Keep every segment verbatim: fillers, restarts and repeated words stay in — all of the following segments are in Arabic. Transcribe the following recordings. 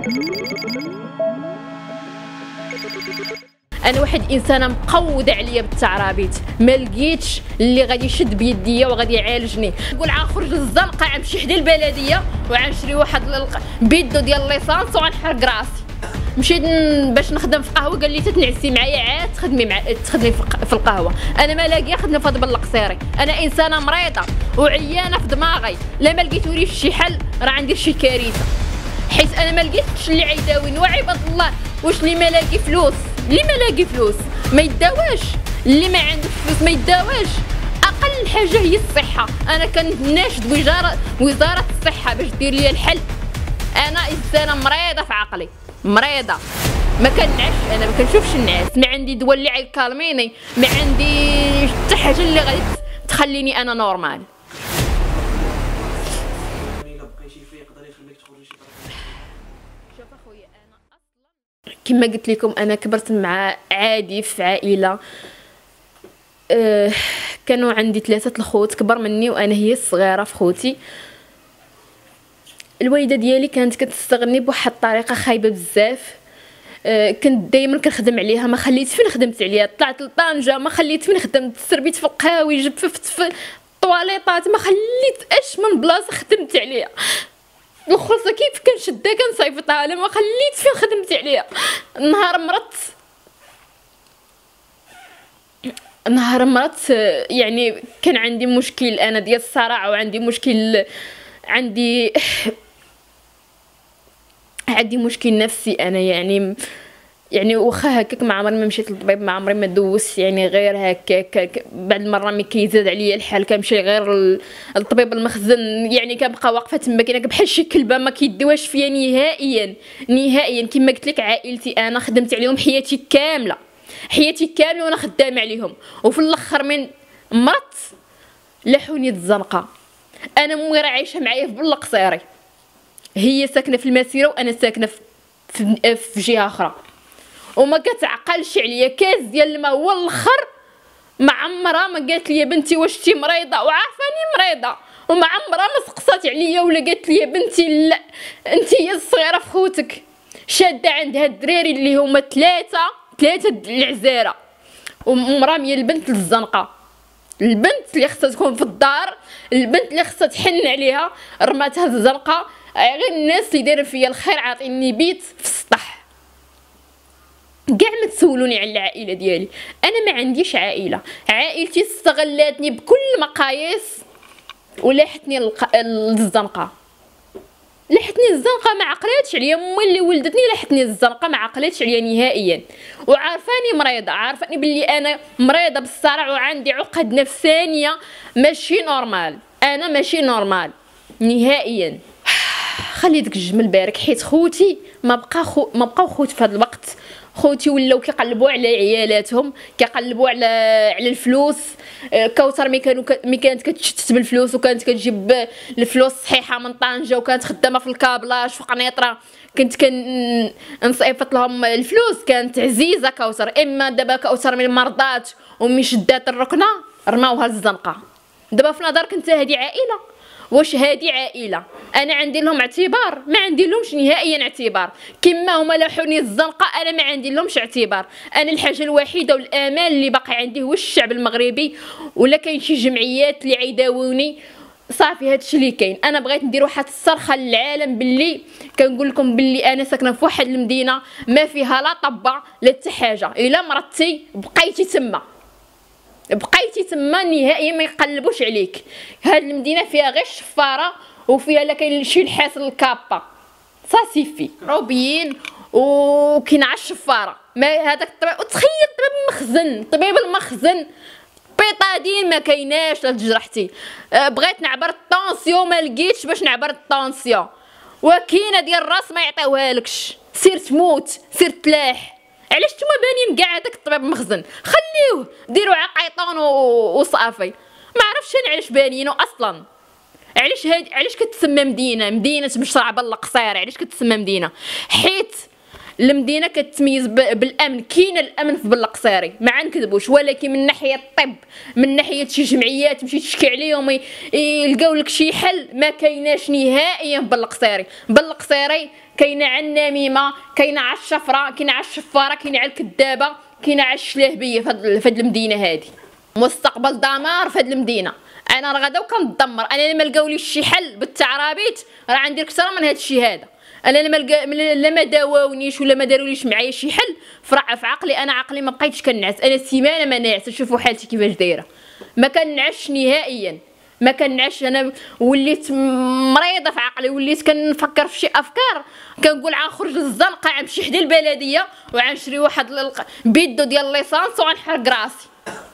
انا واحد انسانه مقوده عليا بالتعرابيط، ما لقيتش اللي غادي يشد بيديا وغادي يعالجني. نقول غنخرج للزنقه غنمشي حدا البلديه وغنشري واحد بيدو ديال ليسانس وغنحرق راسي. مشيت باش نخدم في قهوه، قال لي تتنعسي معايا عاد تخدمي مع تخدمي في القهوه. انا ما لاقيه خدمه في هذا القصيري، انا انسانه مريضه وعيانه في دماغي. لا ما لقيتوليش شي حل راه عندي شي كارثه، حيت انا ما لقيتش اللي عيداويني. وعباد الله واش اللي ما لاقي فلوس، اللي ما لاقي فلوس ما يداواش، اللي ما عندوش فلوس ما يداواش. اقل حاجه هي الصحه. انا كناشد وزاره وزاره الصحه باش دير لي الحل. انا انسانه مريضه في عقلي، مريضه ما كنعش، انا ما كنشوفش الناس، ما عندي دواء اللي غيكالميني، ما عندي حتى حاجه اللي غادي تخليني انا نورمال. شوف اخويا، انا اصلا كما قلت لكم انا كبرت مع عادي في عائله أه كانوا عندي ثلاثه الخوت كبر مني وانا هي الصغيره في خوتي. الوالده ديالي كانت كتستغني بواحد الطريقه خايبه بزاف. أه كنت دائما كنخدم عليها، ما خليت فين خدمت عليها. طلعت لطنجه ما خليت فين خدمت، تسربيت في القهاوي، جففت في الطواليطات، ما خليت اش من بلاصه خدمت عليها. الخلصه كيف كنشدها كنصيفطها لها، ما خليت فين خدمت عليها. نهار مرضت نهار مرضت يعني كان عندي مشكل انا ديال الصرع، وعندي مشكل عندي عندي مشكل نفسي انا. يعني يعني واخا هكاك ما عمري ما مشيت للطبيب، ما عمري ما دوزت، يعني غير هكاك بعد المره ملي كيزاد عليا الحال كنمشي غير للطبيب المخزن. يعني كنبقى واقفه تما كاينه بحال شي كلبه ما كيديوهاش فيا نهائيا نهائيا. كما قلت لك عائلتي انا خدمت عليهم حياتي كامله، حياتي كامله وانا خدامه عليهم، وفي الاخر من مرضت لاحوني الزنقه. انا مي راه عايشه معايا في بلقصيري، هي ساكنه في المسيره وانا ساكنه في في جهه اخرى، وما كتعقلش عليا. كاس ديال الماء هو الاخر ما عمرها ما قالت لي بنتي واش تي مريضه، وعارفاني مريضه، وما عمرها ما سقسات عليا ولا قالت لي بنتي لا انت هي الصغيره في خوتك. شاده عندها الدراري اللي هما ثلاثه ثلاثه العزاره، ومراميه البنت للزنقه. البنت اللي خصها تكون في الدار، البنت اللي خصها تحن عليها، رماتها الزنقه. غير الناس اللي دايرين فيا الخير عاطيني بيت في السطح. كاع ما تسولوني على العائله ديالي، انا ما عنديش عائله. عائلتي استغلاتني بكل مقاييس ولاحتني للزنقه. لاحتني الزنقه ما عقلاتش عليا. امي اللي ولدتني لاحتني الزنقه ما عقلاتش عليا نهائيا، وعارفاني مريضه، عارفاني باللي انا مريضه بالصرع وعندي عقد نفسانيه ماشي نورمال. انا ماشي نورمال نهائيا. خلي ديك الجمل بارك، حيت خوتي ما بقى خو ما بقاو خوت في هذا الوقت. خوتي ولاو كيقلبوا على عيالاتهم، كيقلبوا على على الفلوس. كوثر مي كانوا مي كانت كتشتت بالفلوس وكانت كتجيب الفلوس صحيحه من طنجه وكانت خدامه في الكابلاج في قنيطره، كنت كنصيفط لهم الفلوس. كانت عزيزه كوثر. اما دابا كوثر من مرضات ومن شدات الركنه رماوها للزنقه. دابا في نظرك انت هذه عائله؟ واش هادي عائله؟ انا عندي لهم اعتبار؟ ما عندي لهمش نهائيا اعتبار. كما هما لاحوني الزنقه انا ما عندي لهمش اعتبار. انا الحاجه الوحيده والامان اللي باقي عندي هو الشعب المغربي، ولا كاين شي جمعيات اللي عيداوني. صافي هادشي اللي كاين. انا بغيت ندير واحد الصرخه للعالم باللي كنقول لكم باللي انا ساكنه في واحد المدينه ما فيها لا طبه لا حتى حاجه. الا مرضتي بقيتي تما، بقيتي تما نهائيا ما يقلبوش عليك. هاد المدينه فيها غير الشفاره وفيها لا كاين شي الحاس الكابا صافي روبيين وكاين على الشفاره. ما هذاك الطبيب، وتخيل طبيب المخزن، طبيب المخزن بيطادين ما كايناش لا تجرحتي. أه بغيت نعبر الطونسيون ما لقيتش باش نعبر الطونسيون، وكاينه ديال الراس ما يعطيوها لكش. سير تموت، سير تلاح. علاش نتوما بانين كاع هذاك الطبيب المخزن؟ خليوه، ديروا عقيطون وصافي. ما عرفتش انا علاش بانينو اصلا. علاش هاد علاش كتسمى مدينه؟ مدينه مشرع بالقصير علاش كتسمى مدينه؟ حيت المدينه كتميز بالامن، كاين الامن في بلقصيري ما نكذبوش، ولكن من ناحيه الطب، من ناحيه شي جمعيات تمشي تشكي عليهم يلقاو لك شي حل، ما كايناش نهائيا في بلقصيري. بلقصيري كاينه على النميمه، كاينه على الشفره، كاينه على الشفاره، كاينه على الكذابه، كاينه على الشلاهبيه في هاد المدينه هذه. مستقبل دمار في هاد المدينه. انا راه غدا وكنتدمر، انا لما لقاوليش شي حل بالتعرابيط راه عندي اكثر من هاد الشيء هذا. انا لما لقا لا ما داواونيش ولا ما داروليش معايا شي حل فرع في عقلي، انا عقلي ما بقيتش كنعس، انا سيمانه ما ناعس. شوفوا حالتي كيفاش دايره، ما كنعش نهائيا، ما كنعش. انا وليت مريضه في عقلي، وليت كنفكر في شي افكار، كنقول غنخرج للزنقه غنمشي حدا البلديه وغنشري واحد بيدو ديال ليسانس وغنحرق راسي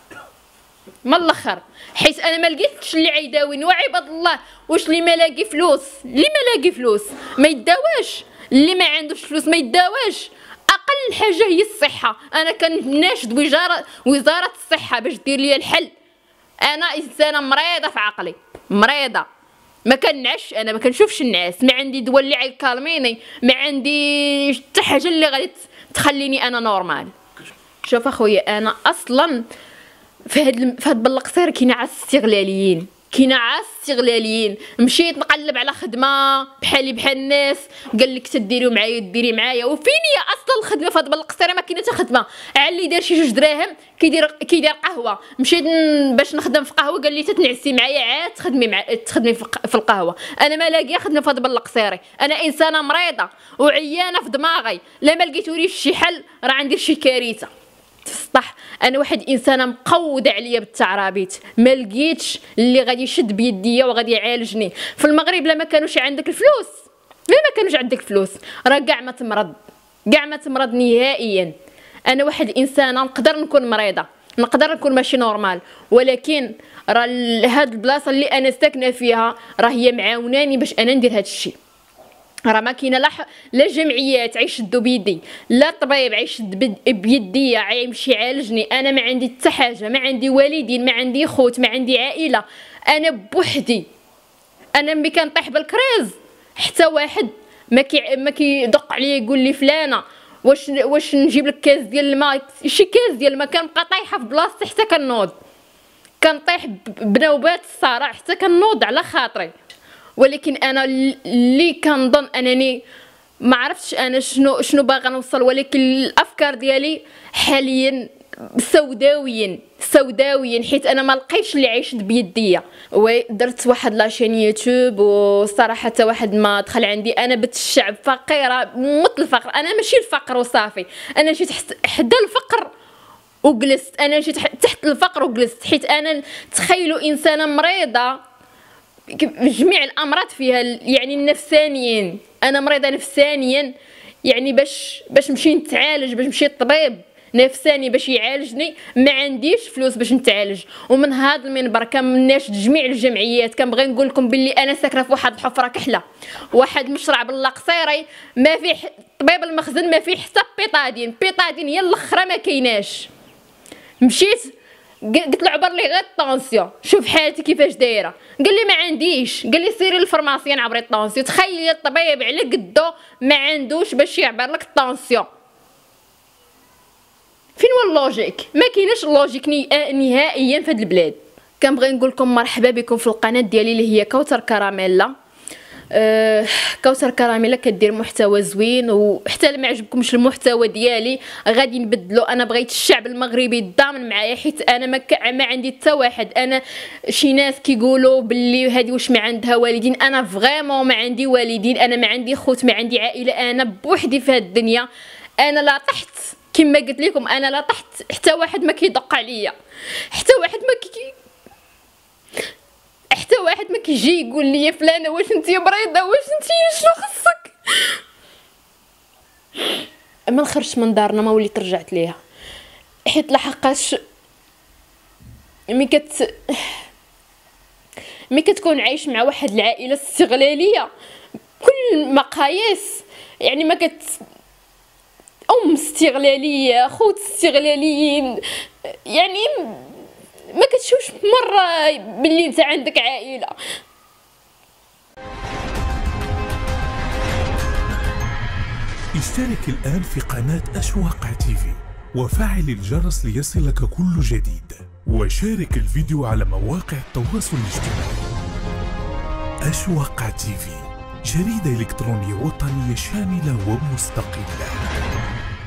من الاخر، حيت انا ما لقيتش اللي عيداويني. وعباد الله واش اللي ما لاقي فلوس، اللي ما لاقي فلوس ما يداواش، اللي ما عندوش فلوس ما يداواش. اقل حاجه هي الصحه. انا كنناشد وزاره وزاره الصحه باش دير لي الحل. انا انسانه مريضه في عقلي، مريضه ما كنعش، انا ما كنشوفش الناس، ما عندي دواء اللي غيكالميني، ما عندي حتى حاجه اللي غادي تخليني انا نورمال. شوف اخويا، انا اصلا في هاد في هاد بلقصير كاينه عا استغلاليين، كاينه عا استغلاليين. مشيت نقلب على خدمه بحالي بحال الناس، قال لك تديري معايا ديري معايا، وفين هي اصلا الخدمه في هاد بلقصير؟ ما كاينه حتى خدمه. على اللي دار شي جوج دراهم كيدير كيدير قهوه. مشيت باش نخدم في قهوه قال لي تتنعسي معايا عاد تخدمي مع تخدمي في القهوه. انا ما لاقيه خدمه في هاد بلقصيري، انا انسانه مريضه وعيانه في دماغي، لا ما لقيتوليش شي حل راه عندي شي كارثه في السطح. انا واحد انسانه مقوده عليا بالتعرابيط، ما لقيتش اللي غادي يشد بيديا وغادي يعالجني. في المغرب لا ما كانوش عندك الفلوس، لا ما كانوش عندك الفلوس راه كاع ما تمرض، كاع ما تمرض نهائيا. انا واحد انسانه نقدر نكون مريضه، نقدر نكون ماشي نورمال، ولكن راه هاد البلاصه اللي انا ساكنه فيها راه هي معاوناني باش انا ندير هاد الشيء. راه ما كاينه لا لا جمعيات عيشدوا بيدي، لا طبيب عيشد بيديا عيمشي يعالجني. انا ما عندي حتى حاجه، ما عندي والدين، ما عندي خوت، ما عندي عائله، انا بوحدي. انا ملي كنطيح بالكريز حتى واحد ما كي ما كيدق عليا يقول لي فلانه واش واش نجيب لك كاس ديال الماء، شي كاس ديال الماء. كنبقى طايحه في بلاصتي حتى كنوض، كنطيح بنوبات الصرع حتى كنوض على خاطري. ولكن انا اللي كنظن انني ما عرفتش انا شنو شنو باغا نوصل، ولكن الافكار ديالي حاليا سوداويين سوداويين، حيت انا ما لقيتش اللي عيشت بيديا. وي درت واحد لاشين يوتيوب، والصراحه حتى واحد ما دخل عندي. انا بنت الشعب فقيره موت الفقر، انا ماشي الفقر وصافي، انا جيت حدا الفقر وجلست، انا جيت تحت الفقر وجلست. حيت انا تخيلوا انسانه مريضه جميع الامراض فيها، يعني النفسانيين، انا مريضه نفسانيا، يعني باش باش نمشي نتعالج، باش نمشي للطبيب نفساني باش يعالجني ما عنديش فلوس باش نتعالج. ومن هذا المنبر كنناشد جميع الجمعيات، كنبغي نقول لكم باللي انا ساكنه في واحد الحفره كحله، واحد مشرع بالقصيري ما فيه طبيب المخزن، ما فيه حتى بيطادين، بيطادين هي الاخرى ما كايناش. مشيت قلت له عبر لي غير الطونسيون، شوف حالتي كيفاش دايره. قال لي ما عنديش، قال لي سيري للفرماسيين عبري الطونسيون. تخيلي الطبيب على قدو ما عندوش باش يعبر لك الطونسيون. فين هو اللوجيك؟ ما كايناش اللوجيك نهائيا في هاد البلاد. كنبغي نقول لكم مرحبا بكم في القناه ديالي اللي هي كوثر كراميلا. أه كوثر كراميلا كدير محتوى زوين، وحتى لما عجبكمش المحتوى ديالي غادي نبدلو. انا بغيت الشعب المغربي يتضامن معايا، حيت انا ما, ما عندي حتى واحد. انا شي ناس كيقولوا باللي هذه واش ما عندها والدين، انا فريمون ما عندي والدين، انا ما عندي خوت، ما عندي عائله، انا بوحدي في هاد الدنيا. انا لا طحت كما قلت لكم، انا لا طحت حتى واحد ما كيدق عليا، حتى واحد ما كي حتى واحد ما كيجي يقول لي فلانه واش انتي مريضه، واش انتي شنو خصك. ما خرجت من دارنا، ما وليت رجعت ليها، حيت لحقاش مي كت مي كتكون عايش مع واحد العائله استغلاليه كل المقاييس، يعني ما كت ام استغلاليه، خوت استغلاليين، يعني ما كتشوفش مره باللي انت عندك عائله. اشترك الآن في قناة أشواق تيفي وفعل الجرس ليصلك كل جديد، وشارك الفيديو على مواقع التواصل الاجتماعي. أشواق تيفي، جريدة إلكترونية وطنية شاملة ومستقلة.